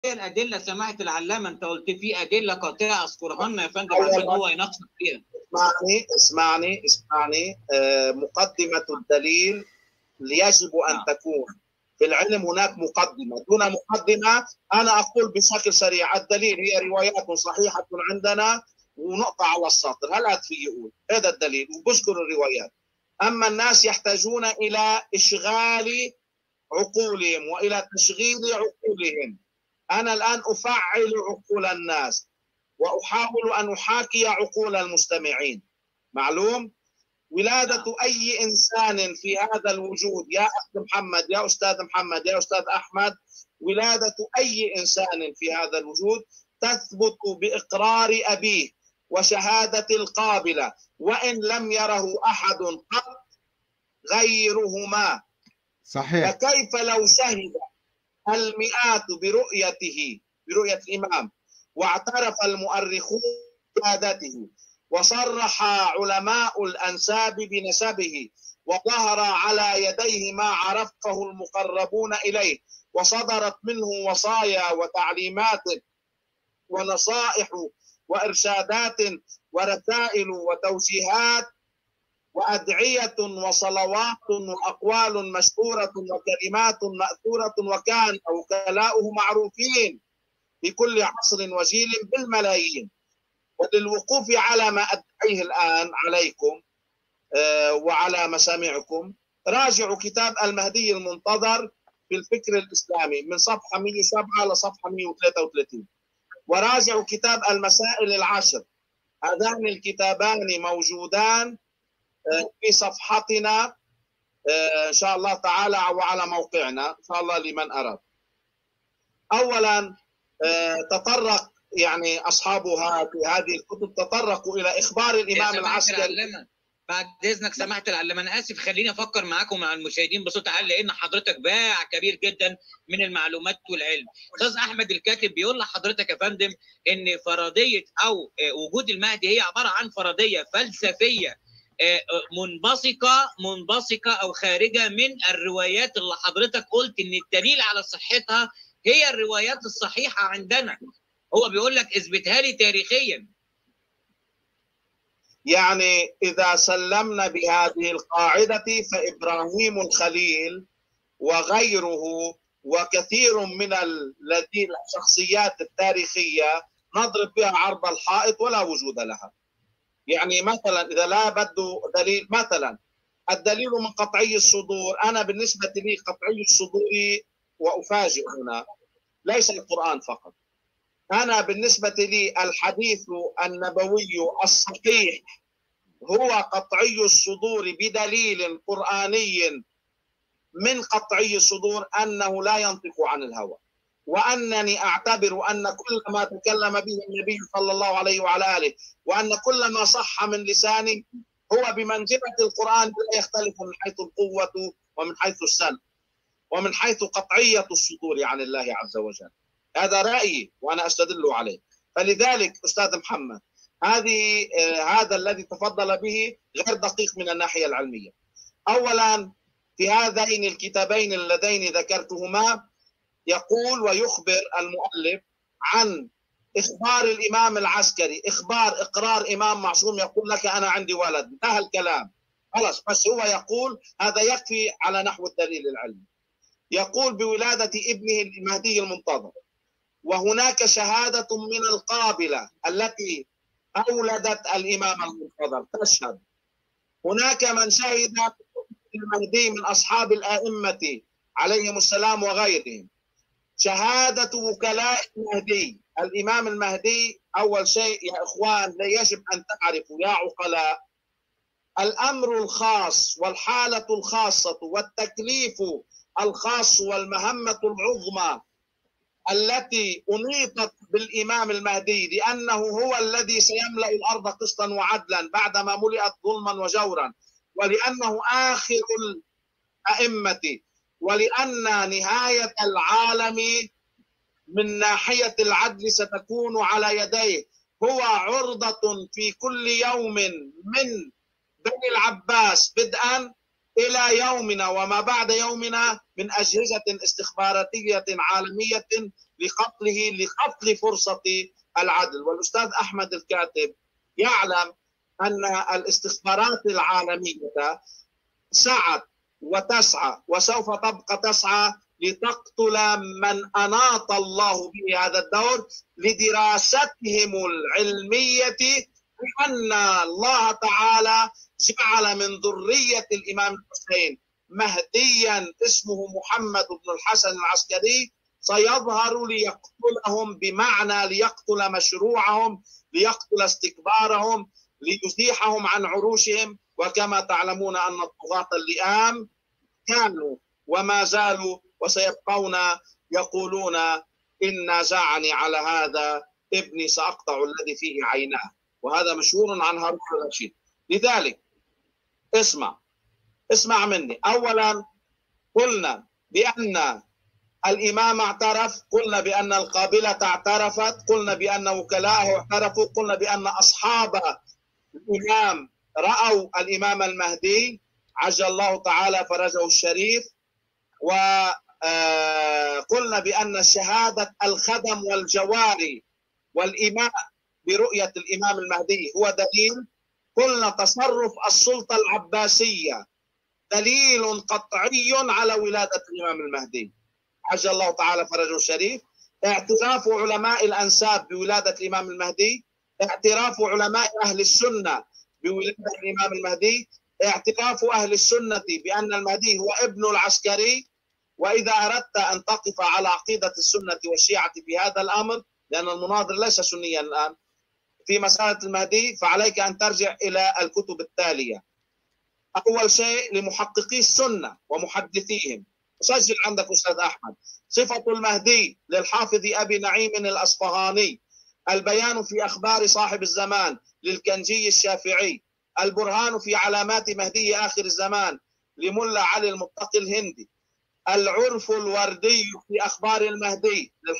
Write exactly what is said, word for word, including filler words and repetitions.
الادله سماحه العلامه؟ انت قلت في ادله قاطعه اذكرها لنا يا فندم عشان هو يناقشك فيها. اسمعني اسمعني اسمعني آه مقدمه الدليل يجب ان آه. تكون في العلم هناك مقدمه، دون مقدمه انا اقول بشكل سريع الدليل هي روايات صحيحه عندنا ونقطه على السطر، هل في يقول هذا الدليل وبذكر الروايات. اما الناس يحتاجون الى اشغال عقولهم والى تشغيل عقولهم. انا الان افعل عقول الناس واحاول ان احاكي عقول المستمعين. معلوم؟ ولادة أي إنسان في هذا الوجود يا أخ محمد، يا أستاذ محمد، يا أستاذ أحمد، ولادة أي إنسان في هذا الوجود تثبت بإقرار أبيه وشهادة القابلة وإن لم يره أحد قط غيرهما. صحيح. فكيف لو شهد المئات برؤيته، برؤية الإمام، واعترف المؤرخون بشهادته، وصرح علماء الأنساب بنسبه، وظهر على يديه ما عرفه المقربون إليه، وصدرت منه وصايا وتعليمات ونصائح وإرشادات ورسائل وتوجيهات وأدعية وصلوات وأقوال مشهورة وكلمات مأثورة، وكان وكلاؤه معروفين في كل عصر وجيل بالملايين. وللوقوف على ما أدعيه الآن عليكم وعلى مسامعكم راجعوا كتاب المهدي المنتظر في الفكر الإسلامي من صفحة مئة وسبعة لصفحة مئة وثلاثة وثلاثين، وراجعوا كتاب المسائل العشر. هذان الكتابان موجودان في صفحتنا إن شاء الله تعالى وعلى موقعنا إن شاء الله لمن أراد. أولا تطرق يعني أصحابها في هذه الكتب تطرقوا إلى إخبار الإمام العسكري. بعد إذنك سماحة العلامة أنا آسف، خليني أفكر معاكم مع المشاهدين بصوت عالي لأن حضرتك باع كبير جدا من المعلومات والعلم. أستاذ أحمد الكاتب بيقول لحضرتك يا فندم إن فرضية أو وجود المهدي هي عبارة عن فرضية فلسفية منبثقة منبثقة أو خارجة من الروايات اللي حضرتك قلت إن الدليل على صحتها هي الروايات الصحيحة عندنا. هو بيقول لك اثبتها لي تاريخيا. يعني إذا سلمنا بهذه القاعدة فإبراهيم الخليل وغيره وكثير من الذين الشخصيات التاريخية نضرب بها عرض الحائط ولا وجود لها. يعني مثلا إذا لا بده دليل، مثلا الدليل من قطعي الصدور، أنا بالنسبة لي قطعي الصدور وأفاجئ هنا ليس القرآن فقط. أنا بالنسبة لي الحديث النبوي الصحيح هو قطعي الصدور بدليل قرآني من قطعي الصدور أنه لا ينطق عن الهوى، وأنني أعتبر أن كل ما تكلم به النبي صلى الله عليه وعلى آله وأن كل ما صح من لسانه هو بمنزلة القرآن لا يختلف من حيث القوة ومن حيث السن ومن حيث قطعية الصدور عن الله عز وجل. هذا رأيي وأنا أستدل عليه. فلذلك أستاذ محمد هذه آه هذا الذي تفضل به غير دقيق من الناحية العلمية. أولا في هذين الكتابين اللذين ذكرتهما يقول ويخبر المؤلف عن إخبار الإمام العسكري، إخبار إقرار إمام معصوم يقول لك أنا عندي ولد، انتهى الكلام خلاص. بس هو يقول هذا يكفي على نحو الدليل العلمي. يقول بولادة ابنه المهدي المنتظر، وهناك شهادة من القابلة التي أولدت الإمام المنتظر تشهد. هناك من شهد المهدي من أصحاب الآئمة عليهم السلام وغيرهم. شهادة وكلاء المهدي، الإمام المهدي أول شيء يا إخوان لا يجب أن تعرفوا يا عقلاء الأمر الخاص والحالة الخاصة والتكليف الخاص والمهمة العظمى التي أنيطت بالإمام المهدي لأنه هو الذي سيملأ الأرض قسطا وعدلا بعدما ملئت ظلما وجورا، ولأنه آخر الأئمة، ولأن نهاية العالم من ناحية العدل ستكون على يديه. هو عرضة في كل يوم من بني العباس بدءا إلى يومنا وما بعد يومنا من أجهزة استخباراتية عالمية لقتله لقتل فرصة العدل. والأستاذ أحمد الكاتب يعلم أن الاستخبارات العالمية سعت وتسعى وسوف تبقى تسعى لتقتل من أناط الله به هذا الدور لدراستهم العلمية بأن الله تعالى جعل من ذرية الإمام الحسين مهديا اسمه محمد بن الحسن العسكري سيظهر ليقتلهم، بمعنى ليقتل مشروعهم، ليقتل استكبارهم، ليزيحهم عن عروشهم. وكما تعلمون أن الطغاة اللئام كانوا وما زالوا وسيبقون يقولون إن نازعني على هذا ابني سأقطع الذي فيه عيناه، وهذا مشهور عن هارون الرشيد. لذلك اسمع اسمع مني. أولا قلنا بأن الإمام اعترف، قلنا بأن القابلة اعترفت، قلنا بأن وكلاءه اعترفوا، قلنا بأن أصحاب الإمام رأوا الإمام المهدي عجل الله تعالى فرجه الشريف. وقلنا بأن شهادة الخدم والجواري والإمام برؤية الإمام المهدي هو دليل. قلنا تصرف السلطة العباسية دليل قطعي على ولادة الإمام المهدي عجل الله تعالى فرجه الشريف. اعتراف علماء الأنساب بولادة الإمام المهدي، اعتراف علماء أهل السنة بولادة الإمام المهدي، اعتراف أهل السنة بأن المهدي هو ابن العسكري. وإذا أردت أن تقف على عقيدة السنة والشيعة في هذا الأمر، لأن المناظر ليس سنيا الآن في مسألة المهدي، فعليك أن ترجع إلى الكتب التالية. أول شيء لمحققي السنة ومحدثيهم، سجل عندك أستاذ أحمد: صفة المهدي للحافظ أبي نعيم الأصفهاني، البيان في أخبار صاحب الزمان للكنجي الشافعي، البرهان في علامات مهدي آخر الزمان لملا علي المتقي الهندي، العرف الوردي في أخبار المهدي